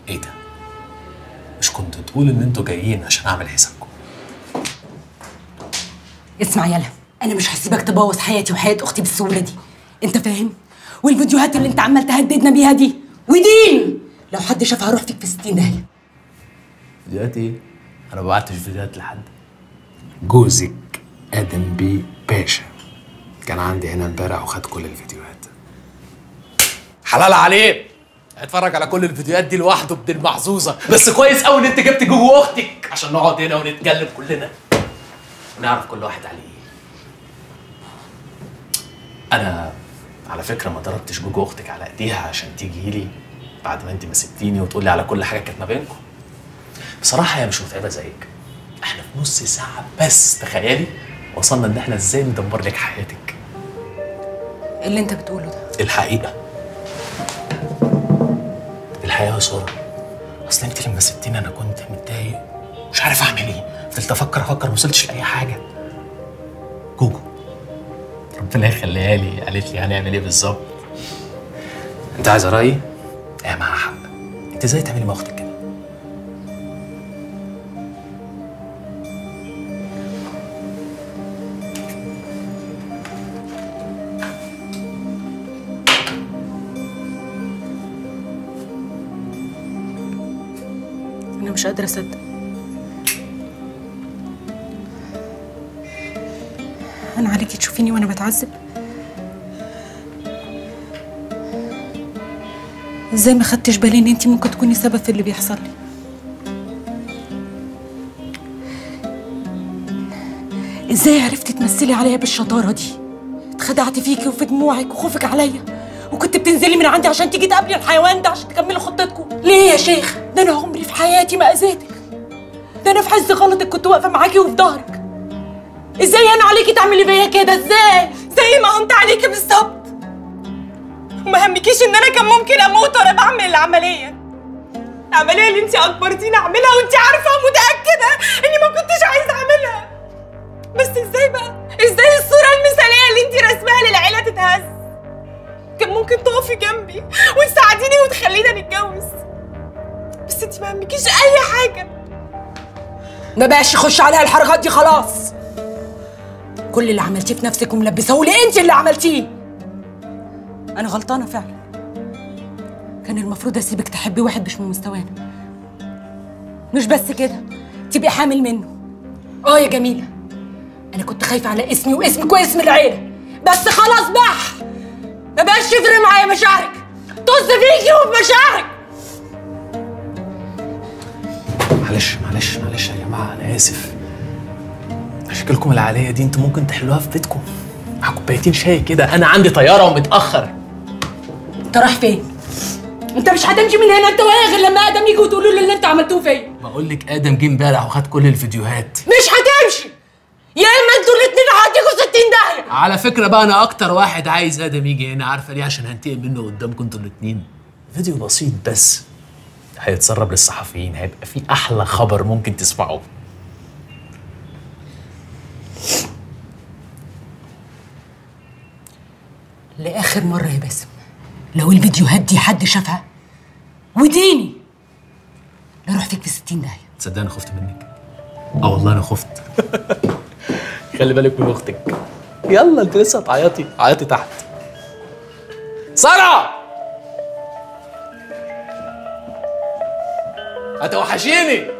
ايه ده؟ مش كنت تقول ان انتوا جايين عشان اعمل حسابكم؟ اسمع يالا، انا مش هسيبك تبوظ حياتي وحياه اختي بالسهوله دي، انت فاهم؟ والفيديوهات اللي انت عمال تهددنا بيها دي ودين لو حد شافها هروح فيك في 60 داهيه. فيديوهات ايه؟ انا ما بعتش فيديوهات لحد. جوزك ادم بيه باشا كان عندي هنا امبارح وخد كل الفيديوهات. حلال عليه اتفرج على كل الفيديوهات دي لوحده ابن المحظوظه. بس كويس قوي ان انت جبت جوجو اختك عشان نقعد هنا ونتكلم كلنا ونعرف كل واحد عليه ايه. انا على فكره ما ضربتش جوجو اختك على ايديها عشان تيجي لي بعد ما انت ما سبتيني وتقولي على كل حاجه كانت ما بينكم. بصراحه هي مش متعبه زيك. احنا في نص ساعه بس تخيلي وصلنا ان احنا ازاي ندمر لك حياتك. ايه اللي انت بتقوله ده؟ الحقيقه يا ساره، اصل انت لما سبتيني انا كنت متضايق مش عارف اعمل ايه، فضلت افكر ما وصلتش لاي حاجه. جوجو ربنا يخليها لي قالت لي هنعمل ايه بالظبط. انت عايزه رايي؟ هي معاها حق. انت ازاي تعملي مع اختك كده؟ أنا مش قادرة أصدق. أنا عليكي تشوفيني وأنا بتعذب؟ إزاي ما خدتش بالي إن أنتي ممكن تكوني سبب في اللي بيحصل لي؟ إزاي عرفتي تمثلي عليا بالشطارة دي؟ اتخدعت فيكي وفي دموعك وخوفك عليا، وكنت بتنزلي من عندي عشان تيجي تقابلي الحيوان ده عشان تكملي خطتكم. ليه يا شيخ؟ ده أنا عمري في حياتي ما أذيتك. ده انا في عز غلطك كنت واقفه معاكي وفي ظهرك. ازاي انا عليكي تعملي فيا كده؟ ازاي؟ زي ما قمت عليكي بالظبط. وما همكيش ان انا كان ممكن اموت وانا بعمل العمليه اللي انت اجبرتيني اعملها وانت عارفه ومتاكده اني ما كنتش عايزه اعملها. بس ازاي بقى؟ ازاي الصوره المثاليه اللي انت راسماها للعيله تتهز؟ كان ممكن تقفي جنبي وتساعديني وتخلينا نتجوز، بس انت ما همكيش اي حاجه. ما بقاش يخش عليها الحركات دي خلاص. كل اللي عملتيه في نفسك وملبسه لي انت اللي عملتيه. انا غلطانه فعلا. كان المفروض اسيبك تحبي واحد مش من مستوانا. مش بس كده، تبقي حامل منه. يا جميله، انا كنت خايفه على اسمي واسمك واسم العيله، بس خلاص بقى ما بقاش يفرق معايا مشاعرك. طز فيكي وفي مشاعرك. معلش يا جماعه، انا اسف. مشاكلكم العائليه دي انتوا ممكن تحلوها في بيتكم مع كوبايتين شاي كده. انا عندي طياره ومتاخر. انت رايح فين؟ انت مش هتمشي من هنا انت وهي غير لما ادم يجي وتقولوا له اللي انت عملتوه فيا. بقول لك ادم جه امبارح وخد كل الفيديوهات. مش هتمشي، يا اما انتوا الاثنين هوديكوا 60 داهيه. على فكره بقى انا اكتر واحد عايز ادم يجي هنا، عارفه ليه؟ عشان هنتقم منه قدامكم انتوا الاثنين. فيديو بسيط بس هيتسرب للصحفيين، هيبقى فيه احلى خبر ممكن تسمعوه. لاخر مره يا باسم، لو الفيديوهات دي حد شافها وديني اروح فيك في 60 داهيه. تصدق انا خفت منك؟ والله انا خفت. خلي بالك من اختك. يلا انت لسه هتعيطي، عيطي تحت. ساره هتوحشيني.